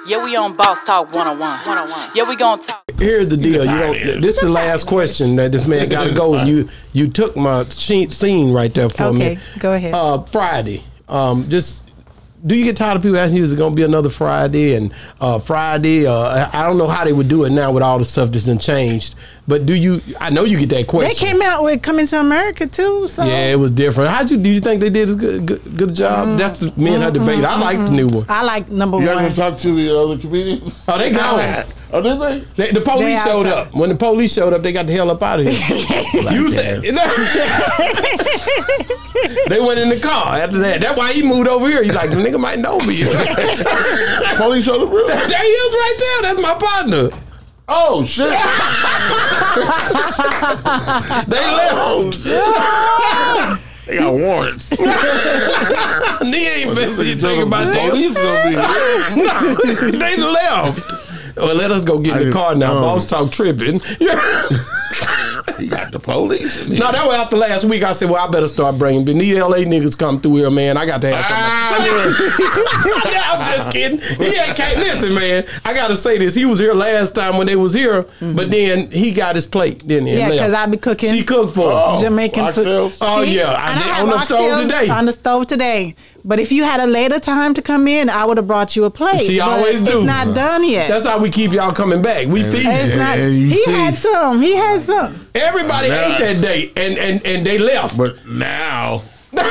Yeah, we on Boss Talk 101. Yeah, we gonna talk. Here's the deal. You don't. This is the last question that this man got to go. And you took my scene right there for me. Okay, go ahead. Friday. Just. Do you get tired of people asking you, is it going to be another Friday? And Friday, I don't know how they would do it now with all the stuff that's been changed. But do you, I know you get that question. They came out with Coming to America too. So. Yeah, it was different. Do you think they did a good job? That's me and her debate. I like the new one. I like number You one. guys gonna talk to the other comedians? Oh, they gone. Oh, did they? The police showed up. When the police showed up, they got the hell up out of here. You said they went in the car after that. That's why he moved over here. He's like, the nigga might know me. Police showed up, really? There he is right there. That's my partner. Oh, shit. They left. They got warrants. He ain't been thinking about that. Police gonna be here. They left. Well, let us go get in the car now. Boss Talk tripping. You got the police in here. No, that was after last week. I said, well, I better start bringing. These LA niggas come through here, man. I got to have something. I'm just kidding. Can't listen, man. I got to say this. He was here last time when they was here, but then he got his plate, didn't he? Yeah, because I be cooking. She cooked for him. Jamaican food. Oh, yeah. I on the stove today. On the stove today. But if you had a later time to come in, I would have brought you a plate. She always do. It's not done yet. That's how we keep y'all coming back. We feed you. He had some. He had some. Everybody ate that day, and they left. But now,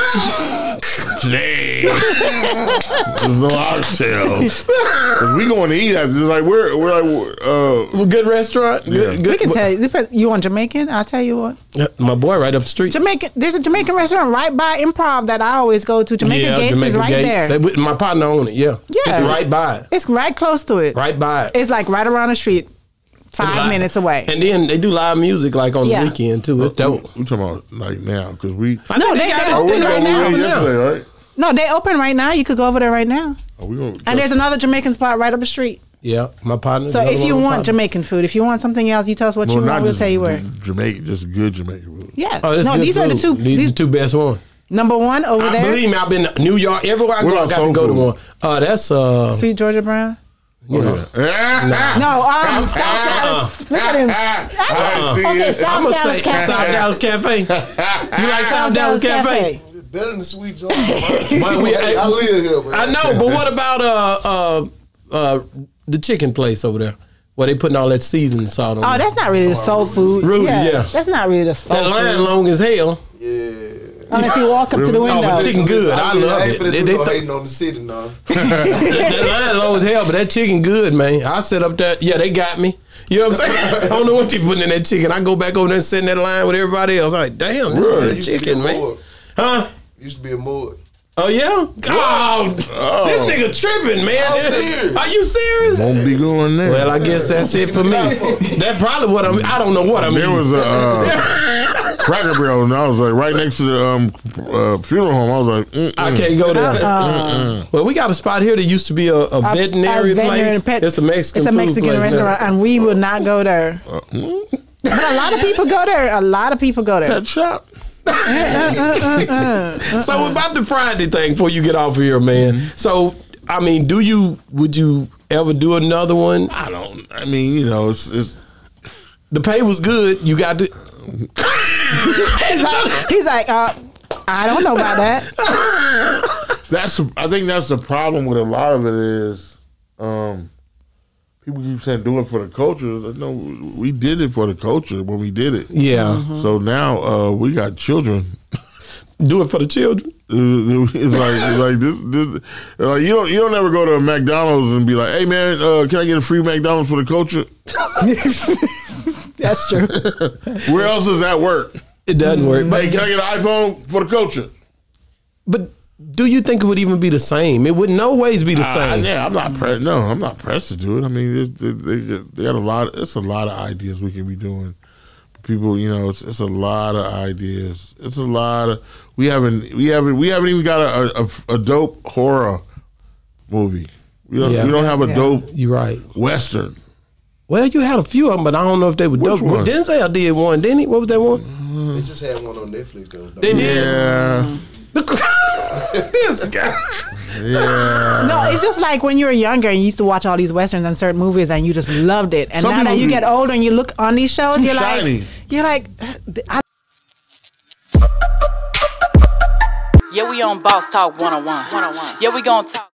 today, there's no ourselves. We going to eat after. Like we're like good restaurant. Good. We can tell you. You want Jamaican? I'll tell you what. My boy, right up the street. Jamaican. There's a Jamaican restaurant right by Improv that I always go to. Jamaican Gates Jamaican is right Gates. there. My partner own it. Yeah. It's right by it. It's right close to it. Right by it. It's like right around the street. 5 minutes away. And then they do live music like on the weekend too. It's dope. We talking about like now because we. I know they got it right now. Yesterday, right? No, they open right now. You could go over there right now. And there's another Jamaican spot right up the street. Yeah, my partner. So if you want Jamaican food, if you want something else, you tell us what you want. We'll tell you where. Jamaican, just good Jamaican food. Yeah. Oh, no, these are the two. These are the two best ones. Number one over there. Believe me, I've been to New York. Everywhere I go, I got to go to one. That's Sweet Georgia Brown. You know. South Dallas. Look at him. Okay, South Dallas Cafe. South Dallas Cafe. You like South Dallas Cafe? Better than Sweet Georgia. I live here. Man. I know, but what about the chicken place over there? Where they putting all that seasoning salt on? Oh, that's not really the soul food. Rudy, yeah. That's not really the soul food. That line long as hell. Yeah. Unless you walk up to the window. Oh, but chicken good. I love it. They hating on the city now. That line low as hell, but that chicken good, man. I sit up there. Yeah, they got me. You know what I'm saying? I don't know what they putting in that chicken. I go back over there and sit in that line with everybody else. I'm like, damn, this is chicken, man. Huh? Used to be a mud. Oh, yeah? God, this nigga tripping, man. Are you serious? Won't be going there. Well, I guess that's it for me. That's probably what I don't know what I mean. There was a Cracker Barrel, and I was like right next to the funeral home. I was like, I can't go there. Well, we got a spot here that used to be a veterinary place. It's a Mexican. It's a Mexican restaurant, and we would not go there. But a lot of people go there. A lot of people go there. Pet shop. So about the Friday thing before you get off of here, man. So I mean, would you ever do another one? I mean, you know, it's the pay was good. You got to. He's like, I don't know about that. I think that's the problem with a lot of it is people keep saying do it for the culture. No, we did it for the culture when we did it. Yeah. So now we got children. Do it for the children. It's like this. Like you don't ever go to a McDonald's and be like, hey man, can I get a free McDonald's for the culture? That's true. Where else does that work? It doesn't work. But hey, can I get an iPhone for the culture? But do you think it would even be the same? It would no ways be the same. Yeah, I'm not pressed. No, I'm not pressed to do it. I mean, they got a lot. It's a lot of ideas we can be doing. People, you know, it's a lot of ideas. It's a lot of. We haven't even got a dope horror movie. We don't have a dope. You're right. Western. Well, you had a few of them, but I don't know if they were dope. One? Denzel did one, didn't he? What was that one? They just had one on Netflix though. They did. Yeah. This guy. Yeah. No, it's just like when you were younger and you used to watch all these westerns and certain movies and you just loved it. And Some now that people you do. get older and you look on these shows, Too you're shiny. like, Yeah, we on Boss Talk 101. Yeah, we gonna talk.